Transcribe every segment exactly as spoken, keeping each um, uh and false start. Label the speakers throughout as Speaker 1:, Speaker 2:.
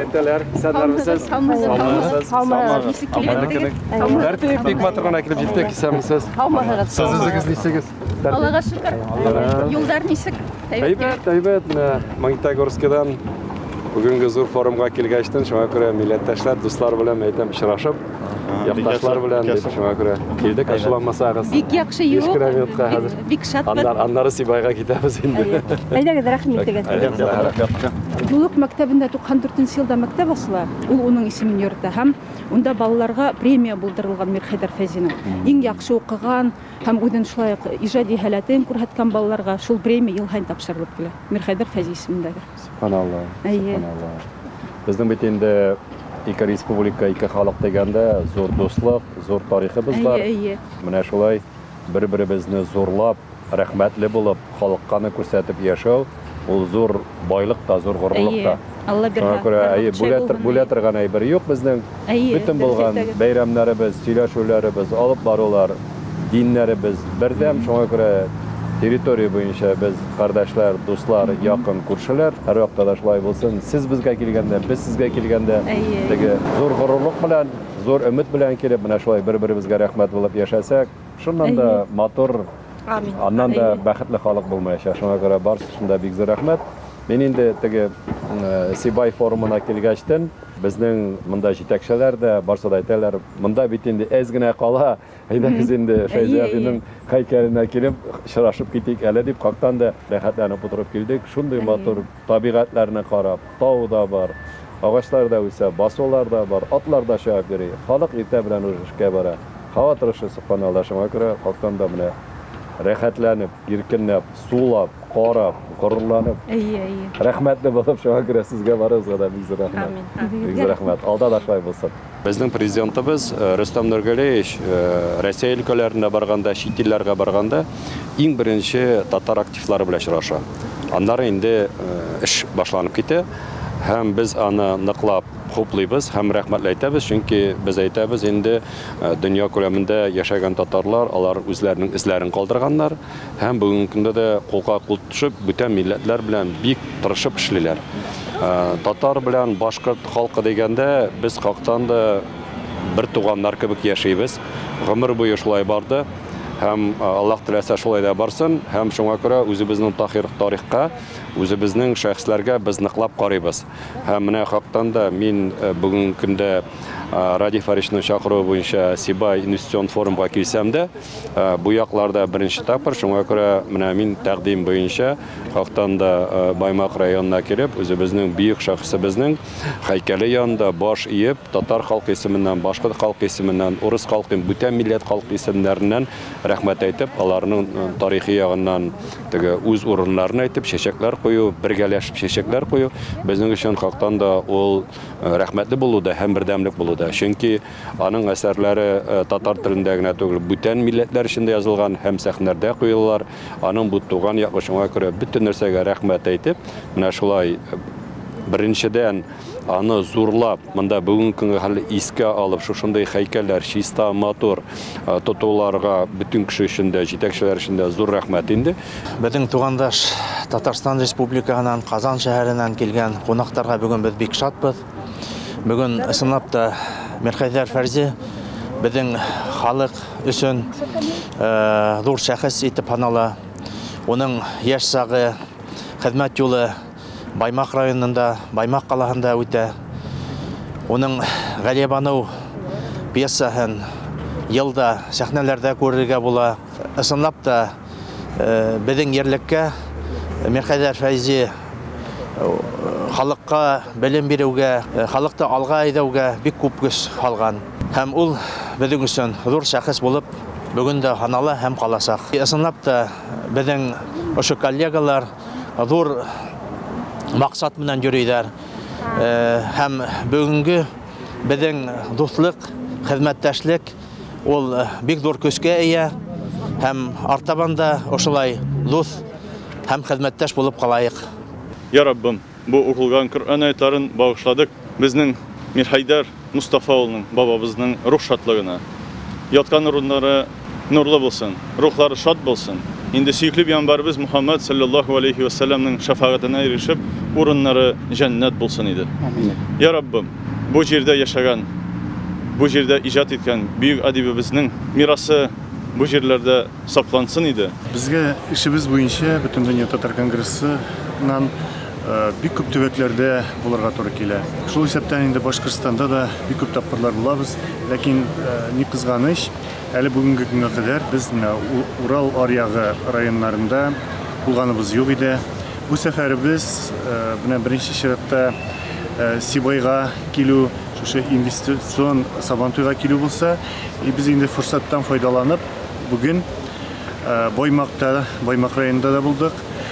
Speaker 1: әйтәләр. Сәләмсез. Салмагыз. Салмагыз. Тәртип бик матур гына килеп җиттек. Исәнмесез. Сез үзегез нисегез?
Speaker 2: Аллага шөкер. Юлдар нисек?
Speaker 1: Әйбәт, әйбәт. Магнитогорскидан бүгенге зур форумга килгәчтен, шуңа күрә милләттәшләр, дуслар белән әйтәм очрашып, якташлар белән дип шуңа күрә килдек, ачуланмасагыз.
Speaker 2: Бик яхшы юк. Бик шат.
Speaker 1: Аннары Сибайга китәбез инде.
Speaker 2: Әйдәгез, рәхмәт итегез. Юлук мәктәбендә туксан дүртенче елда мәктәп ачыла. Ул уның исемен йөртә һәм унда балаларга премия булдырылган Мирхәйдәр Фәйзинең. Иң яхшы укыган һәм үзен шулай иҗади һәләтен күрһәткән балаларга шул премия ел һәйин тапшырылып килә. Мирхәйдәр Фәйзи исемендәге.
Speaker 1: Субханалла. Субханалла. Безнең бит инде ике республика, ике халык дигәндә зур дуслык, зур тарихыбыз бар. Менә шулай бер-беребезне зурлап, рәхмәтле булып, халыкка күрсәтеп яшәү, ул зур байлык та, зур горурлык та.
Speaker 2: Алла бирһә.
Speaker 1: Күрә, бүлә торган әйбер юк безнең. Бүтән булган бәйрәмнәребез, сөйләшүләребез, алып барулар, диннәребез бердәм, шуңа күрә территория буенча без кардәшләр, дуслар, якын күршеләр, һәр вакытта да шулай булсын. Сез безгә килгәндә, без сезгә килгәндә, теге зур горурлык белән, зур өмет белән килеп, менә шулай бер-беребезгә рәхмәт булып яшәсәк, шуннан да матур, аннан да бәхетле халык булмаячак. Шуңа күрә барысында бик зур рәхмәт. Мен инде теге Сибай форумына килгәчтен, безнең монда җитәкчеләр дә барсы да әйтәләр, монда бит инде әз генә кала, әйдәгез инде Фәйзи абыйның һәйкәленә килеп очрашып китик әле дип кактан да рәхәтләнеп утырып килдек. Шундый матур табигатьләрне карап, тау да бар, агачлар да үсә, басулар да бар, атлар да чыгып йөри. Халык иртә белән эшкә бара. Һава торышы субханалла, шуңа күрә кактан да менә рәхәтләнеп, иркенләп, сулап, карап, горурланып. Рәхмәтле булып шуңа күрә сезгә барыгызга да бик зур рәхмәт. Бик зур рәхмәт. Алда да шулай булсын. Безнең президентыбыз Рөстәм Нургалиевич Россия өлкәләренә барганда, чит илләргә барганда иң беренче татар активлары белән очраша. Аннары инде эш башланып китә. Һәм без аны ныклап хуплыйбыз һәм рәхмәтле әйтәбез, чөнки без әйтәбез инде дөнья күләмендә яшәгән татарлар, алар үзләренең эзләрен калдырганнар һәм бүгенге көндә дә кулга кул төшеп, бүтән милләтләр белән бик тырышып эшлиләр. Татар белән башкорт халкы дигәндә без кактан да бер туганнар кебек яшәйбез. Гомер буе шулай барды. Һәм Аллаһ теләсә шулай да барсын, һәм шуңа күрә үзебезнең тахир тарихка, үзебезнең шәхесләргә без ныклап карыйбыз. Һәм менә хактан да мин бүгенге көндә Ради Фаришның чакыруы буенча Сибай инвестицион форумга килсәм дә, бу якларда беренче тапкыр, шуңа күрә менә мин тәкъдим буенча хактан да Баймак районына килеп, үзебезнең бөек шәхесебезнең һәйкәле янында баш иеп, татар халкы исеменнән, башкорт халкы исеменнән, урыс халкы, бүтән милләт халкы исемнәреннән рәхмәт әйтеп, аларның тарихи ягыннан теге үз урыннарын әйтеп, чәчәкләр кую, бергәләшеп чәчәкләр кую, безнең өчен хактан да ул рәхмәтле булуда һәм бердәмлек булуда. Чөнки аның әсәрләре татар телендә генә түгел, бүтән милләтләр өчен дә язылган һәм сәхнәләрдә куелалар. Аның бу туган яклы шуңа күрә бөтен нәрсәгә рәхмәт әйтеп, менә шулай беренчедән аны зурлап, монда бүгенге көнгә хәле искә алып, шушындай һәйкәлләр, чиста, матур тотуларга бөтен кеше өчен дә, җитәкчеләр өчен дә зур рәхмәт инде.
Speaker 3: Безнең тугандаш Татарстан Республикаһынан, Казан шәһәреннән килгән кунакларга бүген без бик шатбыз. Бүген ысынлап та Мирхәйдәр Фәрзи безнең халык өчен зур шәхес итеп санала. Уның яшь чагы, хезмәт юлы Баймак районында, Баймак калаһында үтә. Уның Галибану пьесаһын елда сәхнәләрдә күрергә була. Ысынлап та безнең ерлеккә Мирхәйдәр Фәйзи халыкка белем бирүгә, халыкты алга әйдәүгә бик күп көч салган. Һәм ул безнең өчен зур шәхес булып бүген дә санала һәм калачак. Ысынлап та безнең ошо коллегалар зур максат менән йөриләр. Һәм бүгенге безнең дуслык, хезмәттәшлек ул бик зур көчкә ия һәм артабан да ошолай дус һәм хезмәттәш булып калайык.
Speaker 4: Я Раббым, бу укылган Коръән аятларын багышладык безнең Мирхәйдәр Мустафа улының бабабызның рух шатлыгына. Яткан урыннары нурлы булсын, рухлары шат булсын. Инде сөйкле пәйгамбәрбез Мухаммад саллаллаху алейхи ва салламның шафагатына ирешеп, урыннары жәннәт булсын иде. Я Раббым, бу җирдә яшәгән, бу җирдә иҗат иткән бөек әдибебезнең мирасы бу җирләрдә саклансын иде.
Speaker 5: Безгә эшебез буенча бөтен дөнья татар конгрессынан бик күп төбәкләрдә булырга туры килә. Шул исәптән инде Башкортстанда да бик күп тапкырлар булабыз, ләкин ни кызганыч, әле бүгенге көнгә кадәр без Урал аръягы районнарында булганыбыз юк иде. Бу сәфәребез менә беренче чиратта Сибайга килү, шушы инвестицион Сабантуйга килү булса, без инде форсаттан файдаланып, бүген Баймакта, Баймак районында да булдык.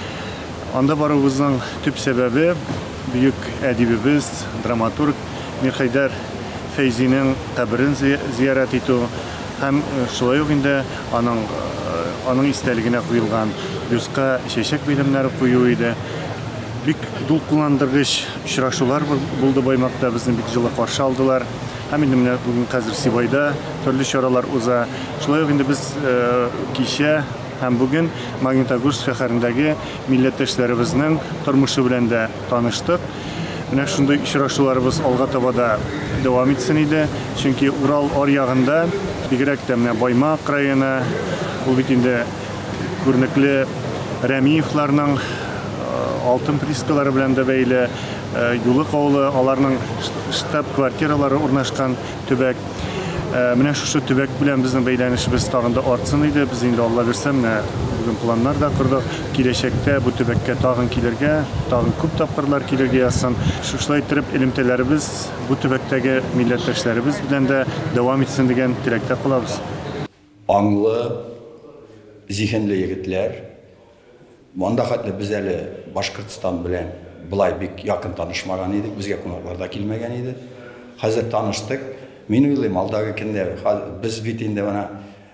Speaker 5: Анда барыбызның төп сәбәбе бөек әдибебез, драматург Мирхәйдәр Фәйзинең каберен зиярат итү һәм шулай ук инде аның аның истәлегенә куелган юска чәчәк бәйләмнәре кую иде. Бик дулкынландыргыч очрашулар булды Баймакта, безне бик җылы каршы алдылар. Һәм инде менә бүген хәзер Сибайда төрле чаралар уза. Шулай ук инде без кичә һәм бүген Магнитогорск шәһәрендәге милләттәшләребезнең тормышы белән дә таныштык. Менә шундый очрашуларыбыз алга таба да дәвам итсен иде, чөнки Урал аръягында, бигрәк тә менә Баймак районы, ул бит инде күренекле Рәмиевларның алтын прискалары белән дә бәйле, Юлык авылы, аларның штаб-квартиралары урнашкан төбәк. Менә шушы төбәк белән безнең бәйләнешебез тагын да артсын иде. Без инде Алла бирсә, менә бүген планнар да курдык. Киләчәктә бу төбәккә тагын килергә, тагын күп тапкырлар килергә язсын. Шулай итеп, элемтәләребез бу төбәктәге милләттәшләребез белән дә дәвам итсен дигән теләктә калабыз.
Speaker 6: Аңлы, зиһенле егетләр, монда хәтле без әле Башкортстан белән булай бик якын танышмаган идек, безгә кунаклар да килмәгән иде. Хәзер таныштык. Мин уйлыйм, алдагы көндә без бит инде менә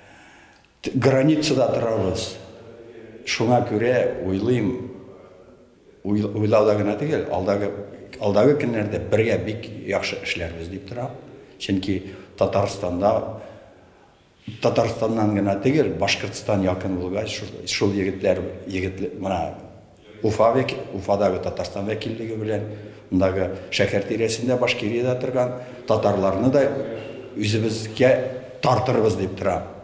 Speaker 6: границада торабыз. Шуңа күрә уйлыйм, уйлауда гына түгел, алдагы алдагы көннәрдә бергә бик яхшы эшләрбез дип торам. Чөнки Татарстанда Татарстаннан гына түгел, Башкортстан якын булгач, шул егетләр, егетләр менә Уфа век, Уфадагы Татарстан вәкиллеге белән, мондагы шәһәр тирәсендә Башкирияда торган татарларны да үзебезгә тартырбыз дип торам.